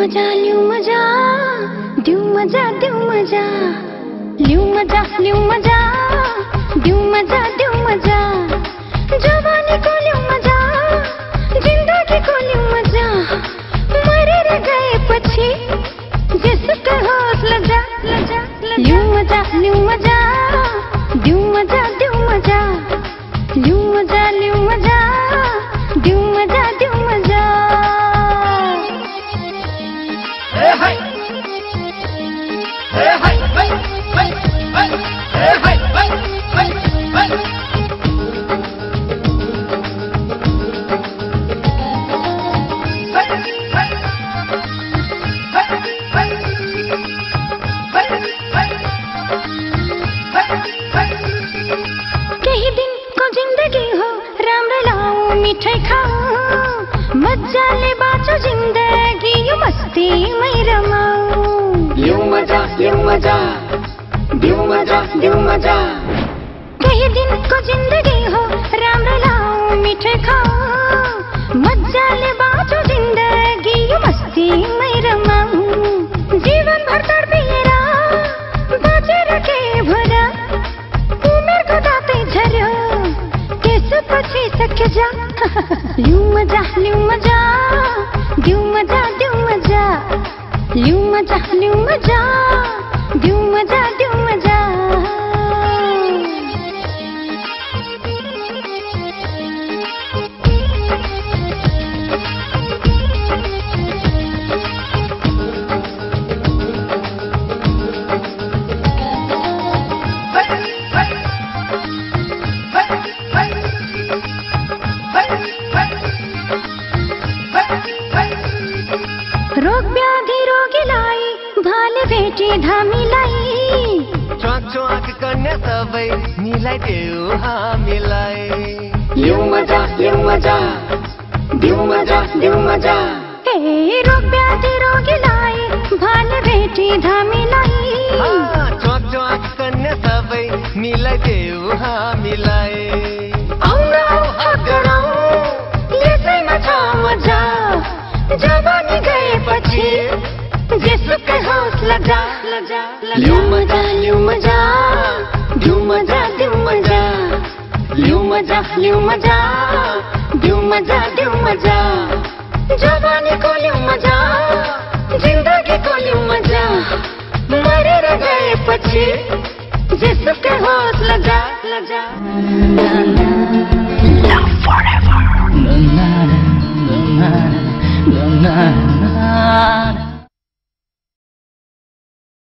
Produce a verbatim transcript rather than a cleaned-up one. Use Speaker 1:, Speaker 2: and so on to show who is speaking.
Speaker 1: मजा लिऊ मजा दिऊ मजा दिऊ मजा लिऊ मजा लिऊ मजा दिऊ मजा दिऊ मजा जवानी को लिऊ मजा जिंदगी को लिऊ मजा मरेर गएपछि जेसुकै होस् लजा लजा लिऊ मजा लिऊ मजा दिऊ मजा दिऊ मजा लिऊ मजा लिऊ मजा दिऊ मजा दिऊ मजा
Speaker 2: Hey hey Hey hey hey hey hey Hey hey hey hey hey
Speaker 1: केही दिन को जिंदगी हो राम्रो लाऊ मिठाई खाऊ मजाले बाँचो जिंदगी यो मस्तीमै रमाऊ
Speaker 2: लिऊ मजा लिऊ मजा दिऊ मजा दिऊ मजा
Speaker 1: केही दिन को जिंदगी हो राम्रो लाऊ मिठाई खाऊ मजाले बाँचो जिंदगी यो मस्तीमै रमाऊ जीवन भर तडपिएर बाँचेर के भरा उमेरको दाँतै झर्यो त्यसपछि सके जा लिऊ मजा लिऊ मजा दिऊ मजा दिऊ मजा लिऊ मजा लिऊ मजा दिऊ मजा दिऊ मजा रोग व्याधि रोगीलाई भाले भेटी धामीलाई
Speaker 2: च्वाक च्वाक गर्ने सबै मिलाइदेऊ हामीलाई लिऊ मजा लिऊ मजा दिऊ मजा दिऊ मजा
Speaker 1: ए रोग व्याधि रोगीलाई भाले भेटी धामीलाई
Speaker 2: च्वाक च्वाक गर्ने सबै मिलाइदेऊ हामीलाई
Speaker 1: आउन हात गरौँ यसैमा छ मजा जवानी गएपछि जेसुकै होस् लजा लजा
Speaker 2: लिऊ मजा लिऊ मजा दिऊ मजा दिऊ मजा लिऊ मजा लिऊ मजा दिऊ मजा दिऊ मजा जवानी को लिऊ मजा जिंदगी को लिऊ मजा मरेर गएपछि जेसुकै होस् लजा लजा
Speaker 3: Love forever. Na na na na na na.